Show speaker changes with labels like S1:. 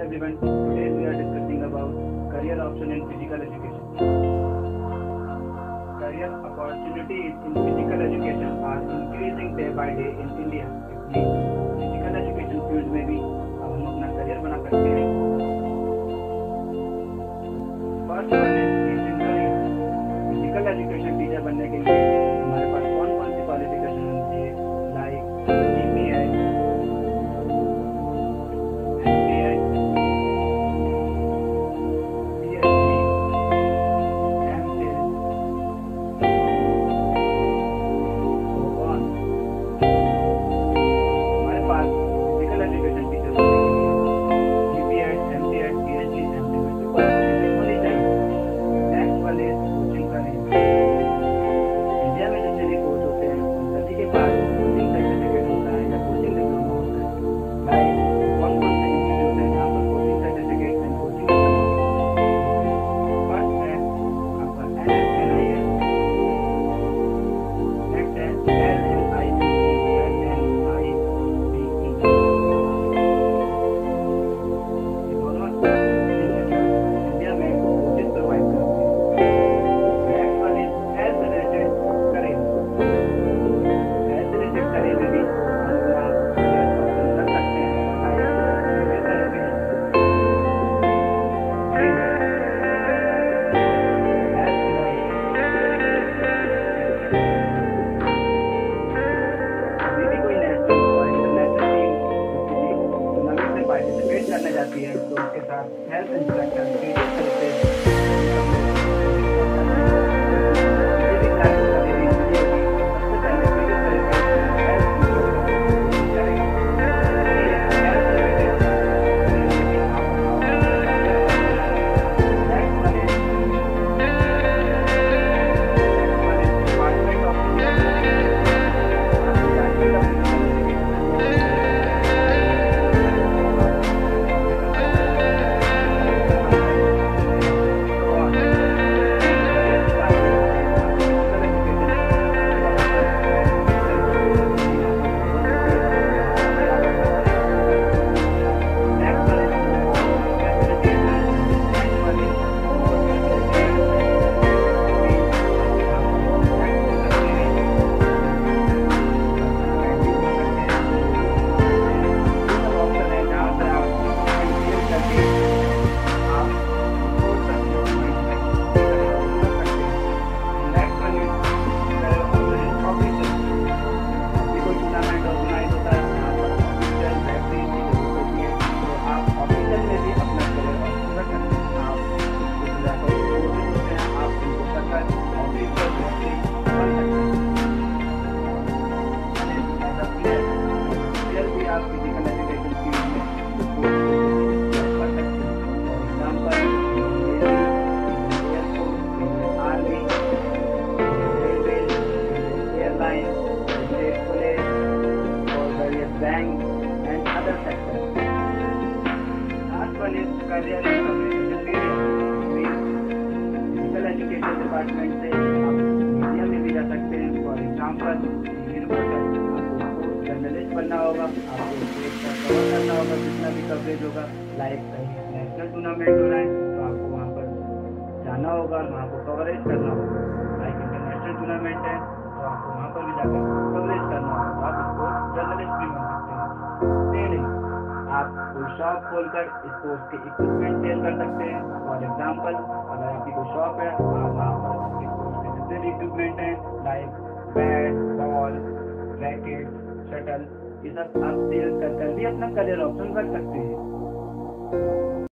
S1: everyone. Today we are discussing about career option in physical education. Career opportunities in physical education are increasing day by day in India. इसलिए physical education field में भी अब हम अपना career बना सकते हैं. First one is teaching career. Physical education teacher बनने के लिए हमारे पास कौन कौन सी क्वालिफिकेशन होनी चाहिए? लाइक GPI, करने जाती है तो उसके साथ health instructor bank and other sectors. Last one is career and communication media. Physical education department से आप मीडिया में भी जा सकते हैं. फॉर एग्जाम्पल आपको जर्नलिस्ट बनना होगा, आपको स्टेट का कवर करना होगा, जितना भी कवरेज होगा. लाइक कहीं नेशनल टूर्नामेंट हो रहा है तो आपको वहाँ पर जाना होगा, वहाँ को कवरेज करना होगा. लाइक इंटरनेशनल टूर्नामेंट है तो आपको वहाँ पर भी जाकर कवरेज करना होगा. आप इसको जर्नलिस्ट भी बन सकते हैं. सेलिंग, आप कोई शॉप खोलकर स्पोर्ट्स के इक्विपमेंट सेल कर सकते हैं. फॉर एग्जांपल अगर आपकी कोई शॉप है, आप वहाँ पर स्पोर्ट्स के जितने भी इक्विपमेंट हैं like bat, ball, racket, shuttle, ये सब आप सेल कर भी अपना करियर ऑप्शन कर सकते हैं.